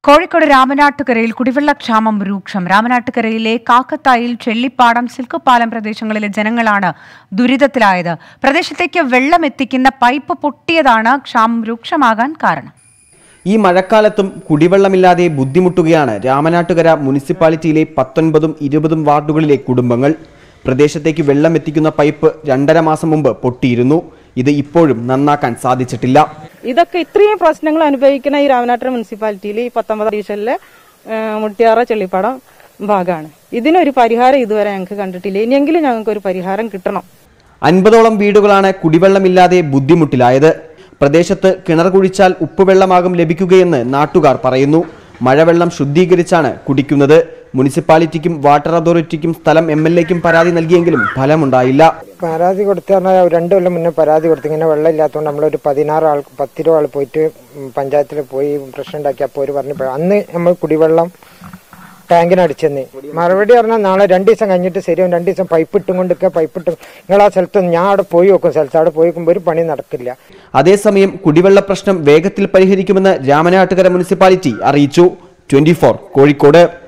കോഴിക്കോട് രാമനാട്ടുകരയിൽ കുടിവെള്ളക്ഷാമം രൂക്ഷം. രാമനാട്ടുകരയിലെ കാക്കത്തായിൽ, ചെള്ളിപ്പാടം, സിൽക്കുപാലം പ്രദേശങ്ങളിലെ ജനങ്ങളാണ് ദുരിതത്തിലായത്. പ്രദേശത്തേക്ക് വെള്ളം എത്തിക്കുന്ന പൈപ്പ് പൊട്ടിയതാണ് ക്ഷാമം രൂക്ഷമാകാൻ കാരണം. ഈ മഴക്കാലത്തും കുടിവെള്ളമില്ലാതെ ബുദ്ധിമുട്ടുകയാണ് രാമനാട്ടുകര മുനിസിപ്പാലിറ്റിയിലെ 19ഉം 20ഉം വാർഡുകളിലെ കുടുംബങ്ങൾ. പ്രദേശത്തേക്ക് വെള്ളം എത്തിക്കുന്ന പൈപ്പ് 2.5 മാസം മുമ്പ് പൊട്ടിയിരുന്നു. ഇത് ഇപ്പോഴും നന്നാക്കാൻ സാധിച്ചിട്ടില്ല. ഇതൊക്കെ ഇത്രയും പ്രശ്നങ്ങൾ അനുഭവിക്കുന്ന ഈ രാമനാട്ടുകര മുനിസിപ്പാലിറ്റിയിൽ ഈ 19 ഡിവിഷനിലെ മുട്ടിയാറ ചെള്ളിപ്പാടം ഭാഗമാണ്. ഇതിനൊരു പരിഹാരം ഇതുവരെ ഞങ്ങൾക്ക് കണ്ടിട്ടില്ല. ഇനിയെങ്കിലും ഞങ്ങൾക്ക് ഒരു പരിഹാരം കിട്ടണം. 50ഓളം വീടുകളാണ് കുടിവെള്ളമില്ലാതെ ബുദ്ധിമുട്ടിലായത്. പ്രദേശത്ത് കിണർ കുഴിച്ചാൽ ഉപ്പുവെള്ളമാകും ലഭിക്കുകയെന്ന് നാട്ടുകാർ പറയുന്നു. മഴവെള്ളം ശുദ്ധീകരിച്ചാണ് കുടിക്കുന്നത്. മുനിസിപ്പാലിറ്റിക്കും വാട്ടർ അതോറിറ്റിക്കും സ്ഥലം MLAക്കും പരാതി നൽകിയെങ്കിലും ഫലമുണ്ടായില്ല. പരാതി കൊടുത്താൽ 2 കൊല്ലം മുന്നേ പരാതി കൊടുത്തു. ഇങ്ങനെ വെള്ളം ഇല്ലാത്തതുകൊണ്ട് നമ്മളൊരു 10 ആൾ പോയിട്ട് പഞ്ചായത്തിൽ പോയി പ്രശ്നം ഉണ്ടാക്കിയപ്പോൾ അവർ പറഞ്ഞു അന്ന് നമ്മൾ കുടിവെള്ളം ടാങ്കിന് അടിച്ചെന്ന് മറുപടി പറഞ്ഞാൽ നാളെ 2 ദിവസം കഴിഞ്ഞിട്ട് ശരിയാവും. 2 ദിവസം പൈപ്പ് ഇട്ടും കൊണ്ടൊക്കെ നിങ്ങൾ ആ സ്ഥലത്ത് ഞാൻ അവിടെ പോയി നോക്കും. സ്ഥലത്ത് അവിടെ പോയി നോക്കുമ്പോൾ ഒരു പണി നടക്കില്ല. അതേസമയം കുടിവെള്ള പ്രശ്നം വേഗത്തിൽ പരിഹരിക്കുമെന്ന് രാമനാട്ടുകര മുനിസിപ്പാലിറ്റി അറിയിച്ചു. 24 കോഴിക്കോട്.